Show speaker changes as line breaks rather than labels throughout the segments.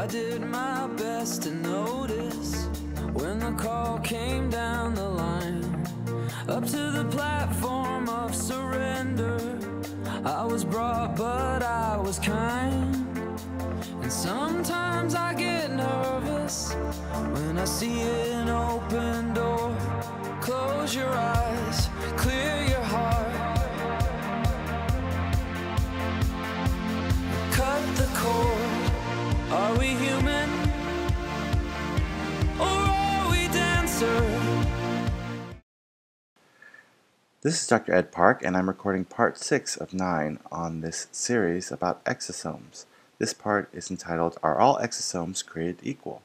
did my best to notice when the call came down the line, up to the platform of surrender. I was brought, but I was kind. And sometimes I get nervous when I see an open door. Close your eyes, clear your heart, cut the cord. Are we human, or are we dancer?
This is Dr. Ed Park, and I'm recording part 6 of 9 on this series about exosomes. This part is entitled, Are All Exosomes Created Equal?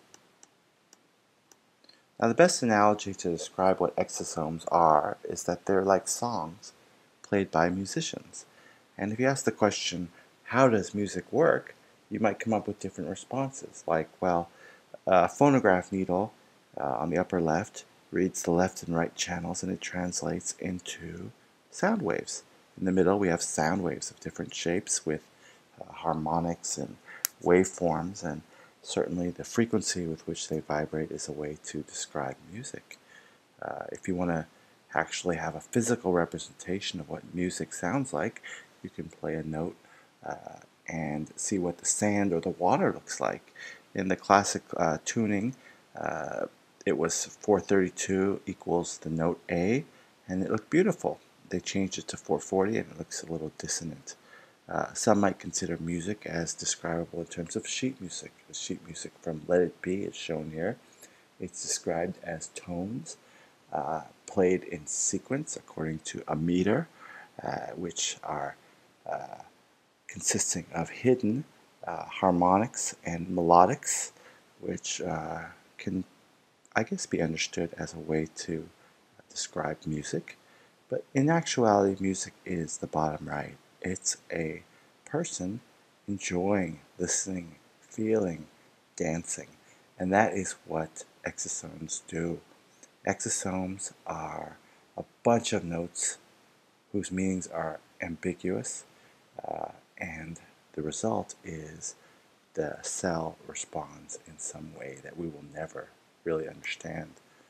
Now, the best analogy to describe what exosomes are is that they're like songs played by musicians. And if you ask the question, how does music work, you might come up with different responses, like, well, a phonograph needle on the upper left reads the left and right channels and it translates into sound waves. In the middle, we have sound waves of different shapes with harmonics and waveforms, and certainly the frequency with which they vibrate is a way to describe music. If you want to actually have a physical representation of what music sounds like, you can play a note and see what the sand or the water looks like. In the classic tuning, it was 432 equals the note A, and it looked beautiful. They changed it to 440 and it looks a little dissonant. Some might consider music as describable in terms of sheet music. The sheet music from Let It Be is shown here. It's described as tones played in sequence according to a meter, which are consisting of hidden harmonics and melodics, which can, I guess, be understood as a way to describe music. But in actuality, music is the bottom right. It's a person enjoying, listening, feeling, dancing. And that is what exosomes do. Exosomes are a bunch of notes whose meanings are ambiguous, and the result is the cell responds in some way that we will never really understand.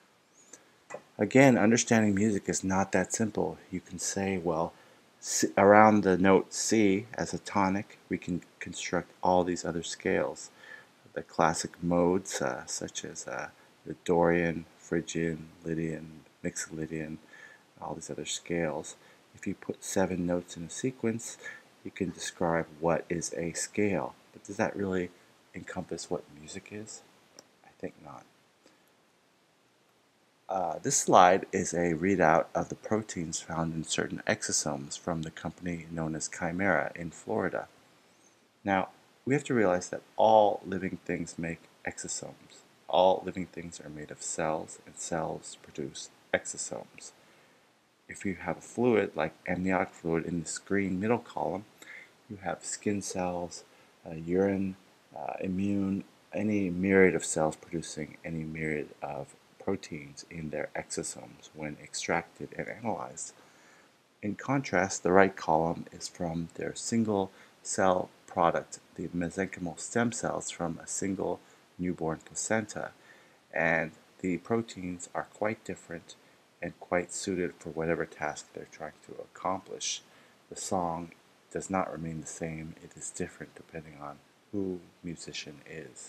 Again, understanding music is not that simple. You can say, well, around the note C as a tonic, we can construct all these other scales. The classic modes, such as the Dorian, Phrygian, Lydian, Mixolydian, all these other scales. If you put 7 notes in a sequence, you can describe what is a scale. But does that really encompass what music is? I think not. This slide is a readout of the proteins found in certain exosomes from the company known as Chimera in Florida. Now, we have to realize that all living things make exosomes. All living things are made of cells, and cells produce exosomes. If you have a fluid like amniotic fluid in this green middle column, you have skin cells, urine, immune, any myriad of cells producing any myriad of proteins in their exosomes when extracted and analyzed. In contrast, the right column is from their single cell product, the mesenchymal stem cells from a single newborn placenta, and the proteins are quite different and quite suited for whatever task they're trying to accomplish. The song does not remain the same. It is different depending on who the musician is.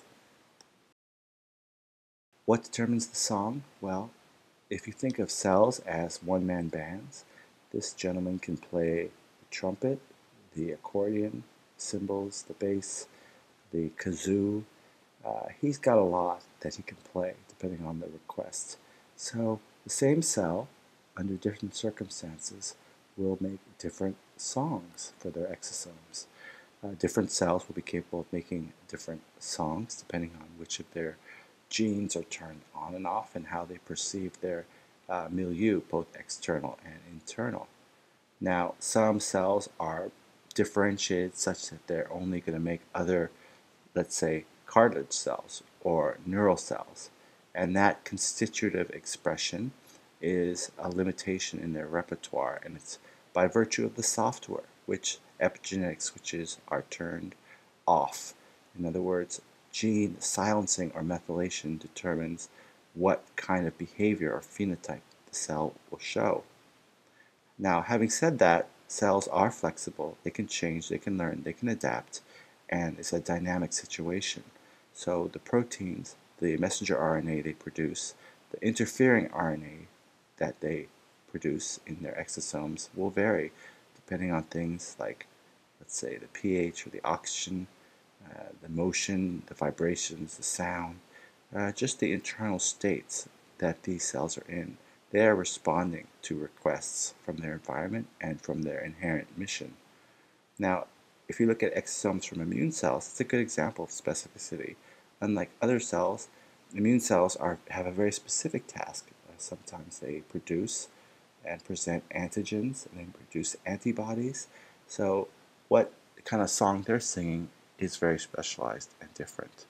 What determines the song? Well, if you think of cells as one-man bands, this gentleman can play the trumpet, the accordion, cymbals, the bass, the kazoo. He's got a lot that he can play depending on the request. So the same cell, under different circumstances, will make different songs for their exosomes. Different cells will be capable of making different songs depending on which of their genes are turned on and off and how they perceive their milieu, both external and internal. Now, some cells are differentiated such that they're only going to make other, let's say, cartilage cells or neural cells, and that constitutive expression is a limitation in their repertoire, and it's by virtue of the software, which epigenetic switches are turned off. In other words, gene silencing or methylation determines what kind of behavior or phenotype the cell will show. Now, having said that, cells are flexible. They can change, they can learn, they can adapt, and it's a dynamic situation. So the proteins, the messenger RNA they produce, the interfering RNA that they produce in their exosomes will vary depending on things like, let's say, the pH or the oxygen, the motion, the vibrations, the sound, just the internal states that these cells are in. They are responding to requests from their environment and from their inherent mission. Now, if you look at exosomes from immune cells, it's a good example of specificity. Unlike other cells, immune cells have a very specific task. Sometimes they produce and present antigens and then produce antibodies. So what kind of song they're singing is very specialized and different.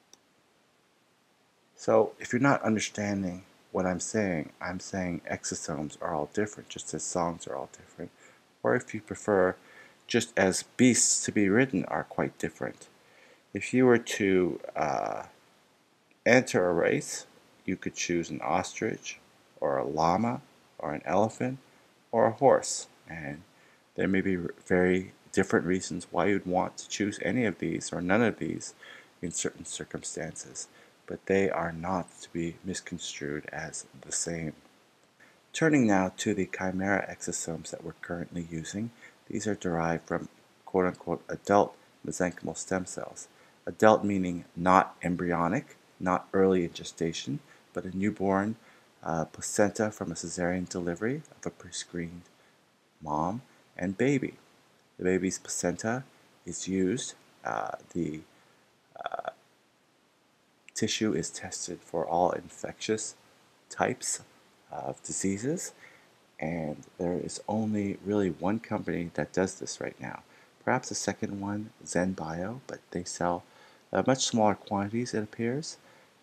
So if you're not understanding what I'm saying exosomes are all different, just as songs are all different. Or if you prefer, just as beasts to be ridden are quite different. If you were to enter a race, you could choose an ostrich, or a llama, or an elephant, or a horse. And there may be very different reasons why you'd want to choose any of these or none of these in certain circumstances, but they are not to be misconstrued as the same. Turning now to the chimera exosomes that we're currently using, these are derived from quote-unquote adult mesenchymal stem cells. Adult meaning not embryonic, not early in gestation, but a newborn placenta from a cesarean delivery of a pre-screened mom and baby. The baby's placenta is used. The tissue is tested for all infectious types of diseases, and there is only really one company that does this right now. Perhaps a second one, ZenBio, but they sell much smaller quantities, it appears,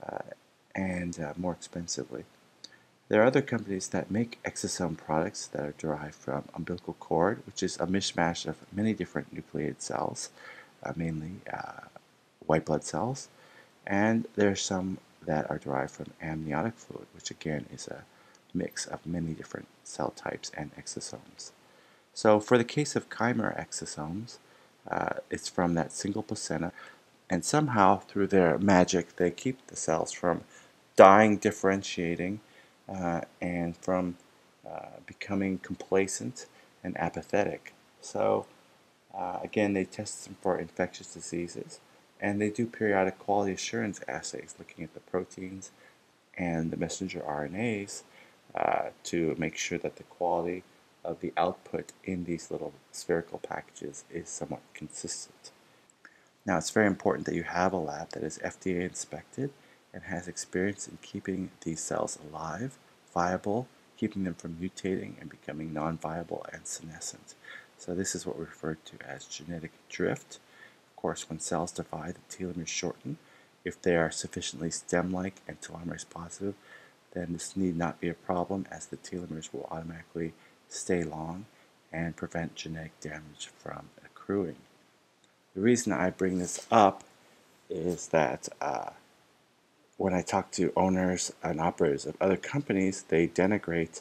and more expensively. There are other companies that make exosome products that are derived from umbilical cord, which is a mishmash of many different nucleated cells, mainly white blood cells, and there are some that are derived from amniotic fluid, which again is a mix of many different cell types and exosomes. So for the case of chimera exosomes, it's from that single placenta, and somehow through their magic they keep the cells from dying, differentiating, and from becoming complacent and apathetic. So again, they test them for infectious diseases, and they do periodic quality assurance assays looking at the proteins and the messenger RNAs to make sure that the quality of the output in these little spherical packages is somewhat consistent. Now, it's very important that you have a lab that is FDA inspected and has experience in keeping these cells alive, viable, keeping them from mutating and becoming non-viable and senescent. So this is what we refer to as genetic drift. Of course, when cells divide, the telomeres shorten. If they are sufficiently stem-like and telomerase positive, then this need not be a problem, as the telomeres will automatically stay long and prevent genetic damage from accruing. The reason I bring this up is that when I talk to owners and operators of other companies, they denigrate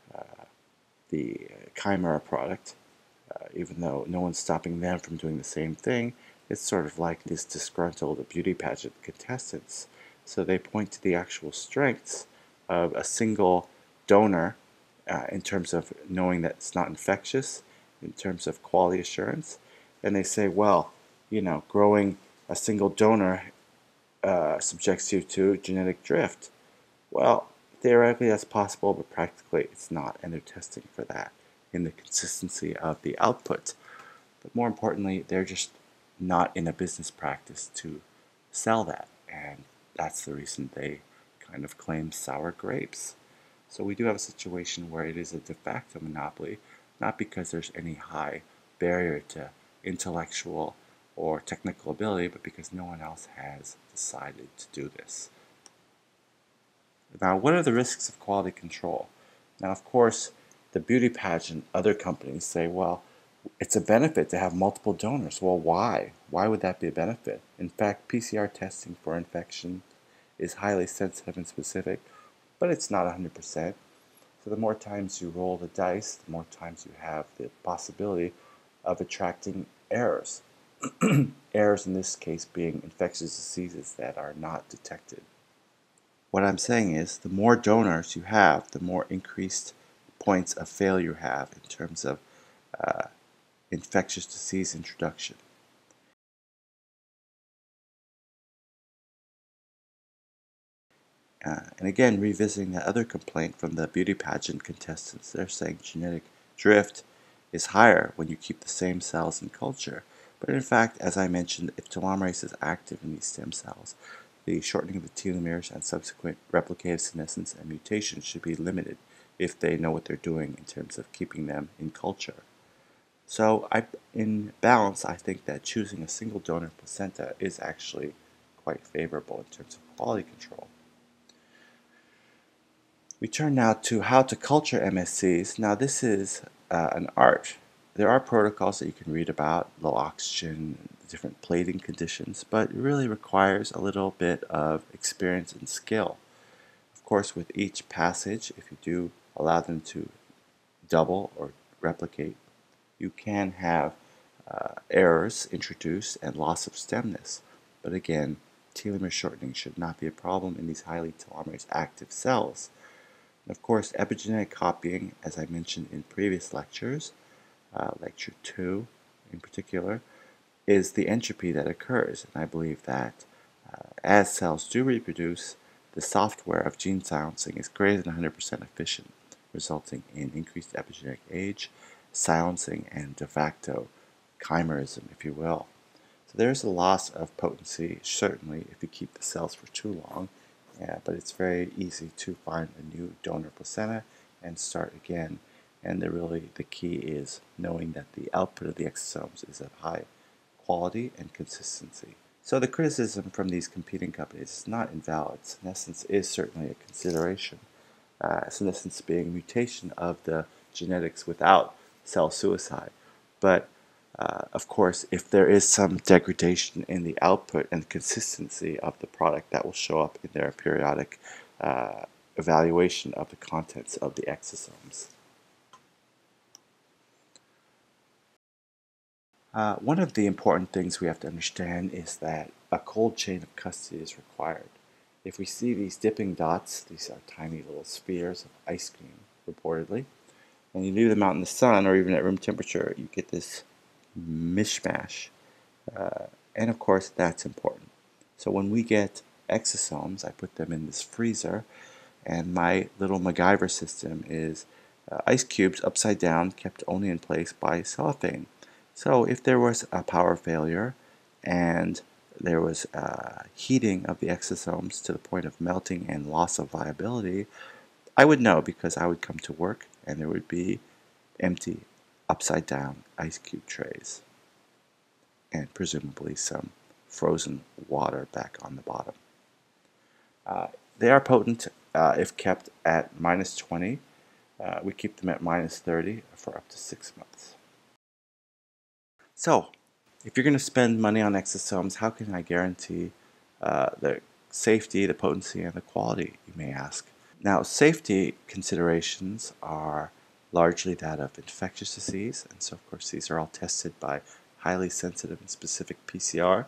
the chimera product, even though no one's stopping them from doing the same thing. It's sort of like these disgruntled beauty pageant contestants. So they point to the actual strengths of a single donor in terms of knowing that it's not infectious, in terms of quality assurance, and they say, well, you know, growing a single donor subjects you to genetic drift. Well, theoretically that's possible, but practically it's not, and they're testing for that in the consistency of the output. But more importantly, they're just not in a business practice to sell that, and that's the reason they kind of claim sour grapes. So we do have a situation where it is a de facto monopoly, not because there's any high barrier to intellectual or technical ability, but because no one else has decided to do this. Now, what are the risks of quality control? Now, of course, the beauty pageant, other companies say, well, It's a benefit to have multiple donors. Well, why? Why would that be a benefit? In fact, PCR testing for infection is highly sensitive and specific, but it's not 100%. So the more times you roll the dice, the more times you have the possibility of attracting errors. Errors in this case being infectious diseases that are not detected. What I'm saying is the more donors you have, the more increased points of failure you have in terms of infectious disease introduction. And again, revisiting that other complaint from the beauty pageant contestants, they're saying genetic drift is higher when you keep the same cells in culture. But in fact, as I mentioned, if telomerase is active in these stem cells, the shortening of the telomeres and subsequent replicative senescence and mutation should be limited if they know what they're doing in terms of keeping them in culture. So in balance, I think that choosing a single donor placenta is actually quite favorable in terms of quality control. We turn now to how to culture MSCs. Now this is an art. There are protocols that you can read about, low oxygen, different plating conditions, but it really requires a little bit of experience and skill. Of course, with each passage, if you do allow them to double or replicate, you can have errors introduced and loss of stemness. But again, telomere shortening should not be a problem in these highly telomerase active cells. And of course, epigenetic copying, as I mentioned in previous lectures, lecture 2 in particular, is the entropy that occurs. And I believe that as cells do reproduce, the software of gene silencing is greater than 100% efficient, resulting in increased epigenetic age, silencing, and de facto chimerism, if you will. So there's a loss of potency, certainly, if you keep the cells for too long, but it's very easy to find a new donor placenta and start again. And the key is knowing that the output of the exosomes is of high quality and consistency. So the criticism from these competing companies is not invalid. Senescence is certainly a consideration. Senescence being a mutation of the genetics without cell suicide. But of course, if there is some degradation in the output and consistency of the product, that will show up in their periodic evaluation of the contents of the exosomes. One of the important things we have to understand is that a cold chain of custody is required. If we see these dipping dots, these are tiny little spheres of ice cream, reportedly, and you leave them out in the sun or even at room temperature, you get this mishmash. And of course, that's important. So when we get exosomes, I put them in this freezer, and my little MacGyver system is ice cubes upside down, kept only in place by cellophane. So if there was a power failure and there was heating of the exosomes to the point of melting and loss of viability, I would know because I would come to work and there would be empty upside down ice cube trays and presumably some frozen water back on the bottom. They are potent if kept at minus 20. We keep them at minus 30 for up to 6 months. So, if you're going to spend money on exosomes, how can I guarantee the safety, the potency, and the quality, you may ask? Now, safety considerations are largely that of infectious disease, and so of course these are all tested by highly sensitive and specific PCR.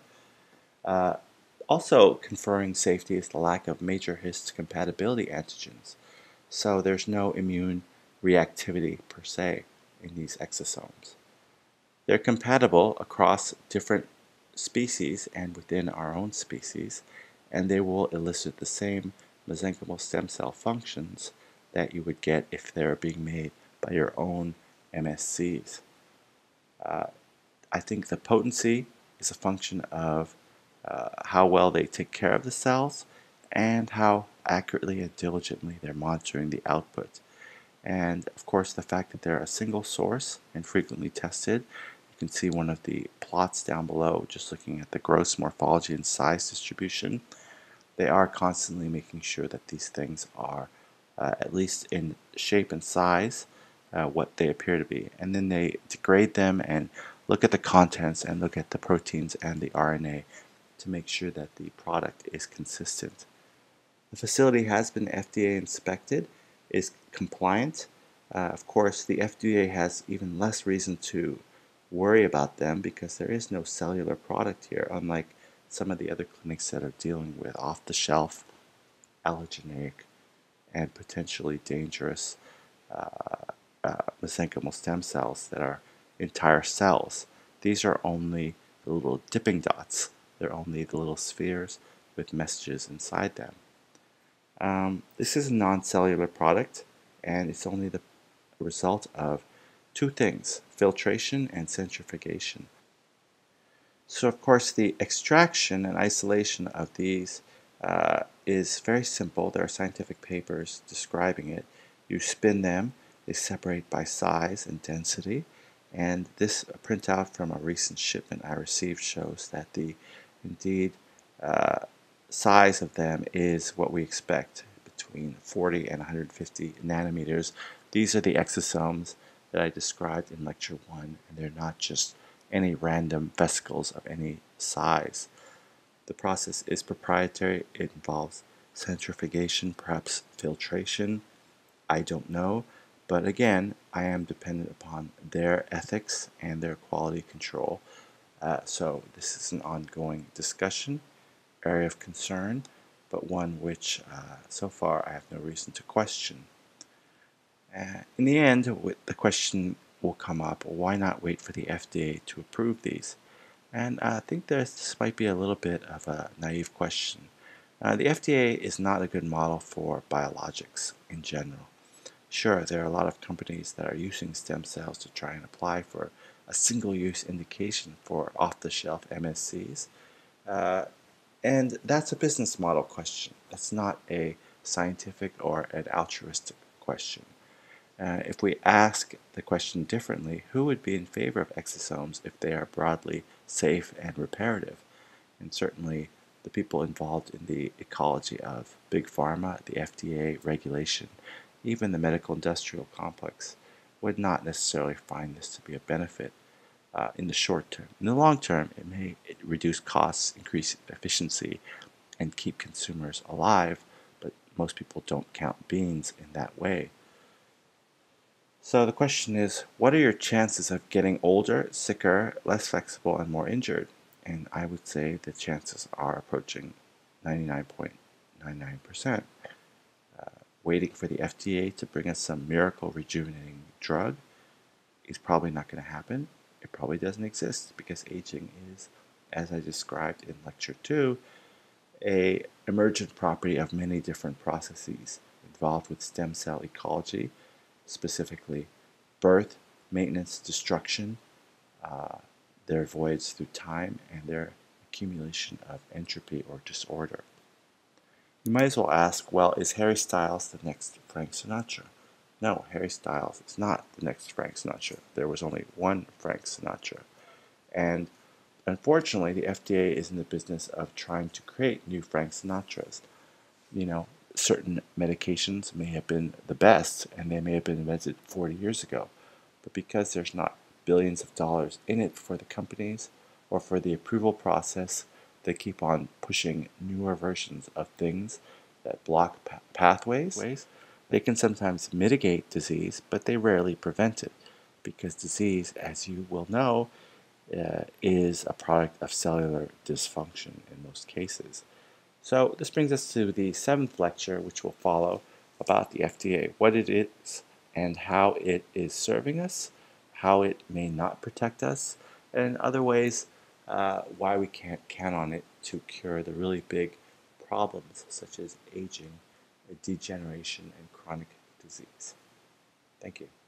Also conferring safety is the lack of major histocompatibility antigens, so there's no immune reactivity per se in these exosomes. They're compatible across different species and within our own species, and they will elicit the same mesenchymal stem cell functions that you would get if they're being made by your own MSCs. I think the potency is a function of how well they take care of the cells and how accurately and diligently they're monitoring the output. And of course, the fact that they're a single source and frequently tested. You can see one of the plots down below, just looking at the gross morphology and size distribution. They are constantly making sure that these things are, at least in shape and size, what they appear to be. And then they degrade them and look at the contents and look at the proteins and the RNA to make sure that the product is consistent. The facility has been FDA inspected, is compliant. Of course, the FDA has even less reason to worry about them because there is no cellular product here, unlike some of the other clinics that are dealing with off-the-shelf, allogeneic, and potentially dangerous mesenchymal stem cells that are entire cells. These are only the little dipping dots. They're only the little spheres with messages inside them. This is a non-cellular product, and it's only the result of two things: filtration and centrifugation. So, of course, the extraction and isolation of these is very simple. There are scientific papers describing it. You spin them, they separate by size and density, and this printout from a recent shipment I received shows that the indeed size of them is what we expect, between 40 and 150 nanometers. These are the exosomes that I described in Lecture 1, and they're not just any random vesicles of any size. The process is proprietary. It involves centrifugation, perhaps filtration. I don't know, but again, I am dependent upon their ethics and their quality control. So this is an ongoing discussion, area of concern, but one which so far I have no reason to question. In the end, the question will come up, why not wait for the FDA to approve these? And I think this might be a little bit of a naive question. The FDA is not a good model for biologics in general. Sure, there are a lot of companies that are using stem cells to try and apply for a single-use indication for off-the-shelf MSCs. And that's a business model question. That's not a scientific or an altruistic question. If we ask the question differently, who would be in favor of exosomes if they are broadly safe and reparative? And certainly the people involved in the ecology of big pharma, the FDA regulation, even the medical industrial complex would not necessarily find this to be a benefit in the short term. In the long term, it may reduce costs, increase efficiency, and keep consumers alive, but most people don't count beans in that way. So the question is, what are your chances of getting older, sicker, less flexible, and more injured? And I would say the chances are approaching 99.99%. Waiting for the FDA to bring us some miracle rejuvenating drug is probably not going to happen. It probably doesn't exist because aging is, as I described in Lecture 2, an emergent property of many different processes involved with stem cell ecology, specifically birth, maintenance, destruction, their voids through time, and their accumulation of entropy or disorder. You might as well ask, well, is Harry Styles the next Frank Sinatra? No, Harry Styles is not the next Frank Sinatra. There was only one Frank Sinatra. And unfortunately, the FDA is in the business of trying to create new Frank Sinatras. You know, certain medications may have been the best, and they may have been invented 40 years ago. But because there's not billions of dollars in it for the companies or for the approval process, they keep on pushing newer versions of things that block pathways. They can sometimes mitigate disease, but they rarely prevent it, because disease, as you will know, is a product of cellular dysfunction in most cases. So this brings us to the 7th lecture, which will follow, about the FDA, what it is and how it is serving us, how it may not protect us, and in other ways, why we can't count on it to cure the really big problems such as aging, degeneration, and chronic disease. Thank you.